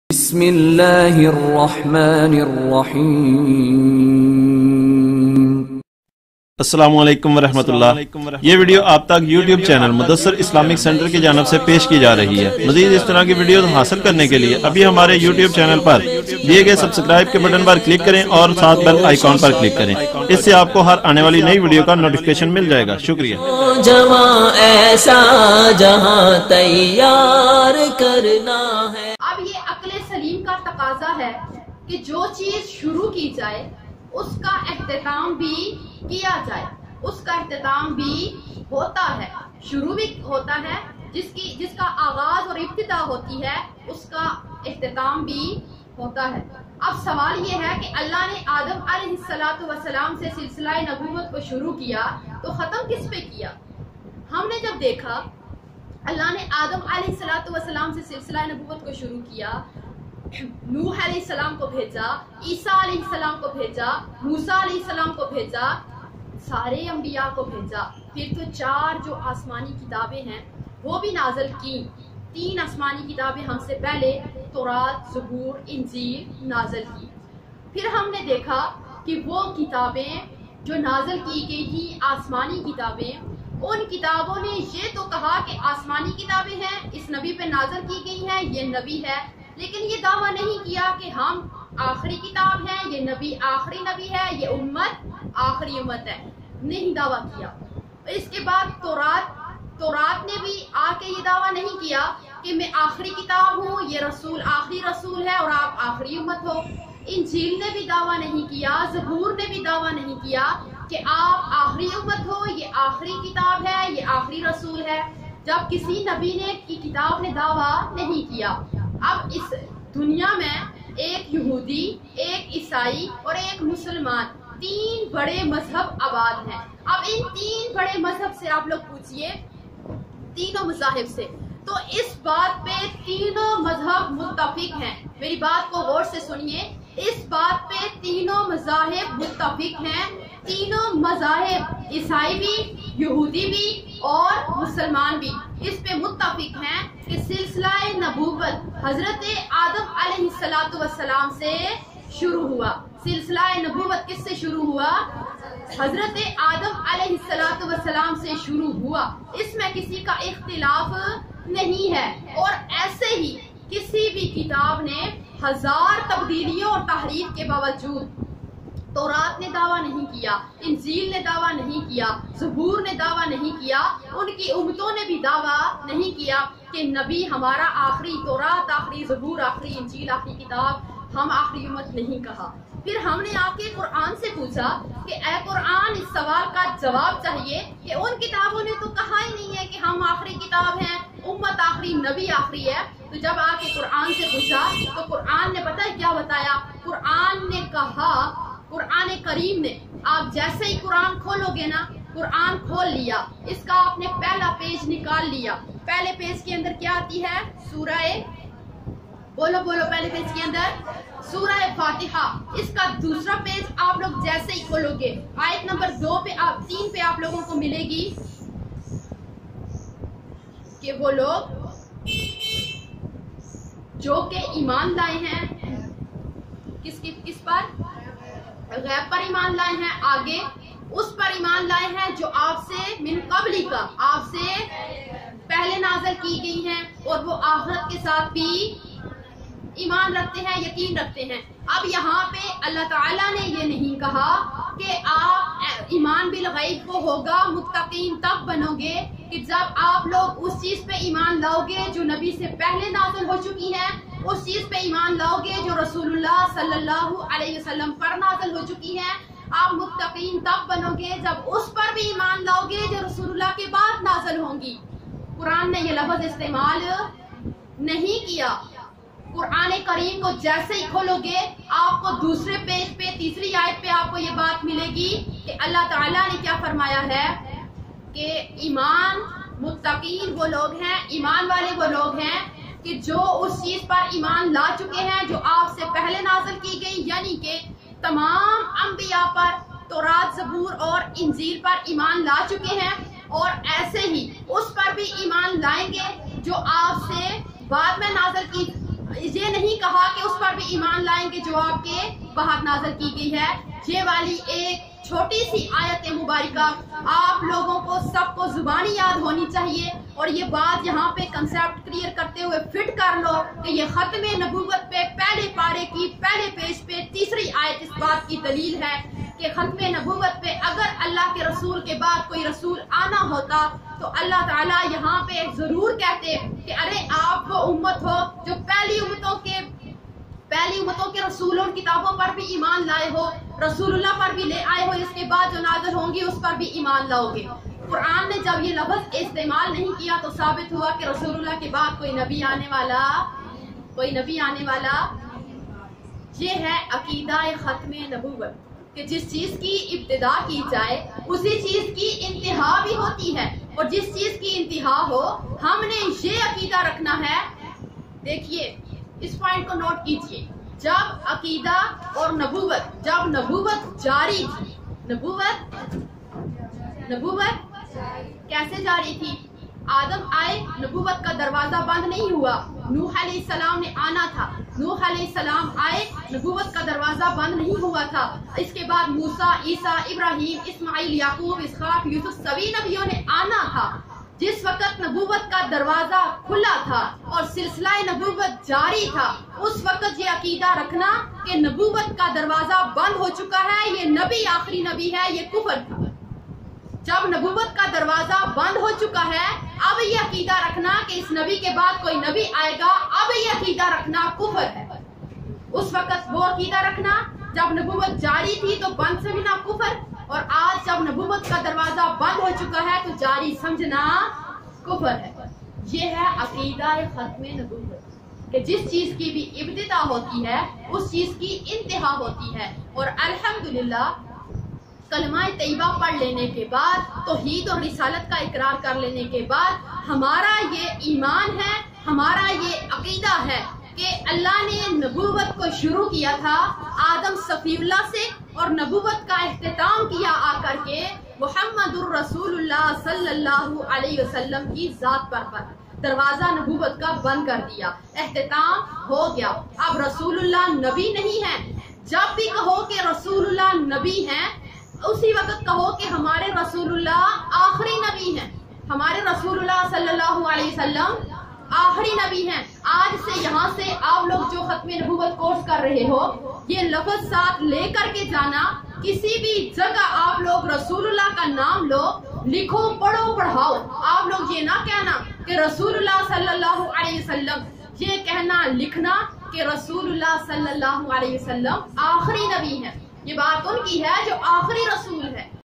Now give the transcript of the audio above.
بسم اللہ الرحمن الرحیم۔ السلام علیکم ورحمۃ اللہ۔ یہ ویڈیو آپ تک YouTube channel Mudassir Islamic centre کی جانب سے پیش کی جا رہی ہے۔ مزید اس طرح کی ویڈیوز حاصل کرنے کے لیے ابھی ہمارے یوٹیوب چینل پر دیے گئے سبسکرائب کے بٹن پر کلک کریں اور ساتھ بیل آئیکن پر کلک کریں۔ اس سے آپ کو ہر آنے والی نئی ویڈیو کا نوٹیفیکیشن مل جائے گا۔ شکریہ۔ جہاں ایسا جہاں تیار کرنا ہے۔ اب یہ عقل سلیم کا تقاضا ہے کہ جو چیز شروع کی جائے اس کا اختتام بھی کیا جائے، اس کا اختتام بھی ہوتا ہے، شروع بھی ہوتا ہے، جس کا آغاز اور ابتدا ہوتی ہے اس کا اختتام بھی ہوتا ہے۔ اب سوال یہ ہے کہ اللہ نے آدم علیہ السلام سے سلسلہ نبوت کو شروع کیا تو ختم کس پہ کیا؟ ہم نے جب دیکھا اللہ نے آدم علیہ السلام سے سلسلہ نبوت کو شروع کیا، نوح علیہ السلام کو بھیجا، عیسیٰ علیہ السلام کو بھیجا، موسیٰ علیہ السلام کو بھیجا، سارے انبیاء کو بھیجا، پھر تو 4 جو آسمانی کتابیں ہیں وہ بھی نازل کی۔ 3 آسمانی کتابیں ہم سے پہلے تورات، زبور، انجیل نازل کی۔ پھر ہم نے دیکھا کہ وہ کتابیں جو نازل کی گئی تھی، آسمانی کتابیں، ان کتابوں نے یہ تو کہا کہ آسمانی کتابیں ہیں، اس نبی پہ نازل کی گئی ہیں، یہ نبی ہے، لیکن یہ دعویٰ نہیں کیا کہ ہم آخری کتاب ہیں، یہ نبی آخری نبی ہے، یہ امت آخری امت ہے، نہیں دعویٰ کیا۔ اس کے بعد تورات نے بھی آ کے یہ دعویٰ نہیں کیا کہ میں آخری کتاب ہوں، یہ رسول آخری رسول ہے اور آپ آخری امت ہو۔ انجیل نے بھی دعویٰ نہیں کیا، زبور نے بھی دعویٰ نہیں کیا کہ آپ آخری امت ہو، یہ آخری کتاب ہے، یہ آخری رسول ہے، جب کسی نبی نے کی کتاب نے دعویٰ نہیں کیا۔ اب اس دنیا میں ایک یہودی، ایک عیسائی اور ایک مسلمان، 3 بڑے مذہب آباد ہیں۔ اب ان 3 بڑے مذہب سے آپ لوگ پوچھئے، تینوں مذاہب سے، تو اس بات پہ تینوں مذہب متفق ہیں۔ میری بات کو غور سے سنیے، اس بات پہ تینوں مذاہب متفق ہیں۔ تینوں مذاہب، عیسائی بھی، یہودی بھی اور مسلمان بھی، اس پہ متفق ہیں کہ سلسلہ نبوت حضرت آدم علیہ السلام سے شروع ہوا۔ سلسلہ نبوت کس سے شروع ہوا؟ حضرت آدم علیہ السلام سے شروع ہوا، اس میں کسی کا اختلاف نہیں ہے۔ اور ایسے ہی کسی بھی کتاب نے 1000 تبدیلیوں اور تحریف کے باوجود، تورات نے دعویٰ نہیں کیا، انجیل نے دعویٰ نہیں کیا، زبور نے دعویٰ نہیں کیا، ان کی امتوں نے بھی دعویٰ نہیں کیا کہ نبی ہمارا آخری، تورات آخری، زبور آخری، انجیل آخری کتاب، ہم آخری امت نہیں کہا۔ پھر ہم نے آ کے قرآن سے پوچھا کہ اے قرآن، اس سوال کا جواب چاہیے کہ ان کتابوں نے تو کہا ہی نہیں ہے کہ ہم آخری کتاب ہیں، امت آخری، نبی آخری ہے۔ تو جب آ کے قرآن سے پوچھا تو قرآن نے پتہ ہے کیا بتایا؟ قرآن نے کہا، قرآن کریم نے، آپ جیسے ہی قرآن کھولو گے نا، قرآن کھول لیا، اس کا آپ نے پہلا پیج نکال لیا، پہلے پیج کے اندر کیا آتی ہے؟ سورہ، بولو پہلے پیج کے اندر سورہ فاتحہ۔ اس کا دوسرا پیج آپ لوگ جیسے ہی کھولو گے، آیت نمبر 3 پہ آپ لوگوں کو ملے گی کہ وہ لوگ جو کہ ایمان لائے ہیں، کس پر؟ غیب پر ایمان لائے ہیں، آگے اس پر ایمان لائے ہیں جو آپ سے من قبلی کا، آپ سے پہلے نازل کی گئی ہیں، اور وہ آخرت کے ساتھ بھی ایمان رکھتے ہیں، یقین رکھتے ہیں۔ اب یہاں پہ اللہ تعالیٰ نے یہ نہیں کہا کہ آپ ایمان بالغیب کو ہوگا، متقین تب بنو گے کہ جب آپ لوگ اس چیز پہ ایمان لاؤ گے جو نبی سے پہلے نازل ہو چکی ہے، اس چیز پہ ایمان لاؤ گے جو رسول اللہ صلی اللہ علیہ وسلم پر نازل ہو چکی ہے۔ آپ متقین تب بنو گے جب اس پر بھی ایمان لاؤ گے جو رسول اللہ کے بعد نازل ہوں گی۔ قرآن نے یہ لفظ استعمال نہیں کیا۔ قرآن کریم کو جیسے ہی کھولو گے، آپ کو دوسرے پیج پہ، تیسری آیت پہ آپ کو یہ بات ملے گی کہ اللہ تعالیٰ نے کیا فرمایا ہے کہ ایمان متقین وہ لوگ ہیں، ایمان والے وہ لوگ ہیں کہ جو اس چیز پر ایمان لا چکے ہیں جو آپ سے پہلے نازل کی گئی، یعنی کہ تمام انبیاء پر، تورات، زبور اور انجیل پر ایمان لا چکے ہیں، اور ایسے ہی اس پر بھی ایمان لائیں گے جو آپ سے بعد میں نازل کی یہ نہیں کہا کہ اس پر بھی ایمان لائیں گے جو آپ کے بعد نازل کی گئی ہے۔ یہ والی ایک چھوٹی سی آیت مبارکہ آپ لوگوں کو سب کو زبانی یاد ہونی چاہیے، اور یہ بات یہاں پہ کنسیپٹ کلیئر کرتے ہوئے فٹ کر لو کہ یہ ختم نبوت پہ پہلے پارے کی پہلے پیج پہ تیسری آیت اس بات کی دلیل ہے کہ ختم نبوت پہ اگر اللہ کے رسول کے بعد کوئی رسول آنا ہوتا تو اللہ تعالیٰ یہاں پہ ضرور کہتے کہ ارے آپ وہ امت ہو جو پہلی امتوں کے رسولوں کتابوں پر بھی ایمان لائے ہو، رسول اللہ پر بھی لے آئے ہو، اس کے بعد جو نازل ہوں گی اس پر بھی ایمان لاؤ گے۔ قرآن نے جب یہ لفظ استعمال نہیں کیا تو ثابت ہوا کہ رسول اللہ کے بعد کوئی نبی آنے والا یہ ہے عقیدہ ختم نبوت، کہ جس چیز کی ابتدا کی جائے اسی چیز کی انتہا بھی ہوتی ہے، اور جس چیز کی انتہا ہو ہم نے یہ عقیدہ رکھنا ہے۔ دیکھیے اس پوائنٹ کو نوٹ کیجئے، جب عقیدہ اور جب نبوت جاری تھی، نبوت کیسے جاری تھی؟ آدم آئے، نبوت کا دروازہ بند نہیں ہوا، نوح علیہ السلام نے آنا تھا، نوح علیہ السلام آئے، نبوت کا دروازہ بند نہیں ہوا تھا۔ اس کے بعد موسیٰ، عیسیٰ، ابراہیم، اسماعیل، یعقوب، اسحاق، یوسف سبھی نبیوں نے آنا تھا۔ جس وقت نبوت کا دروازہ کھلا تھا اور سلسلہ نبوت جاری تھا، اس وقت یہ عقیدہ رکھنا کہ نبوت کا دروازہ بند ہو چکا ہے، یہ نبی آخری نبی ہے، یہ کفر تھا۔ جب نبوت کا دروازہ بند ہو چکا ہے، اب یہ عقیدہ رکھنا کہ اس نبی کے بعد کوئی نبی آئے گا، اب یہ عقیدہ رکھنا کفر ہے۔ اس وقت وہ عقیدہ رکھنا جب نبوت جاری تھی تو بند سمجھنا کفر، اور آج جب نبوت کا دروازہ بند ہو چکا ہے تو جاری سمجھنا کفر ہے۔ یہ ہے عقیدہ ختم نبوت، کہ جس چیز کی بھی ابتدا ہوتی ہے اس چیز کی انتہا ہوتی ہے۔ اور الحمدللہ کلمہ طیبہ پڑھ لینے کے بعد، توحید اور رسالت کا اقرار کر لینے کے بعد ہمارا یہ ایمان ہے، ہمارا یہ عقیدہ ہے کہ اللہ نے نبوت کو شروع کیا تھا آدم صفی اللہ سے، اور نبوت کا اختتام کیا آ کر کے محمد الرسول اللہ صلی اللہ علیہ وسلم کی ذات پر دروازہ نبوت کا بند کر دیا، اختتام ہو گیا۔ اب رسول اللہ نبی نہیں ہے، جب بھی کہو کہ رسول اللہ نبی ہیں اسی وقت کہو کہ ہمارے رسول اللہ آخری نبی ہیں، ہمارے رسول اللہ صلی اللہ علیہ وسلم آخری نبی ہیں۔ آج سے یہاں سے آپ لوگ جو ختم نبوت کورس کر رہے ہو، یہ لفظ ساتھ لے کر کے جانا، کسی بھی جگہ آپ لوگ رسول اللہ کا نام لو، لکھو، پڑھو، پڑھاؤ، آپ لوگ یہ نہ کہنا کہ رسول اللہ صلی اللہ علیہ وسلم، یہ کہنا لکھنا کہ رسول اللہ صلی اللہ علیہ وسلم آخری نبی ہیں۔ یہ بات ان کی ہے جو آخری رسول ہے۔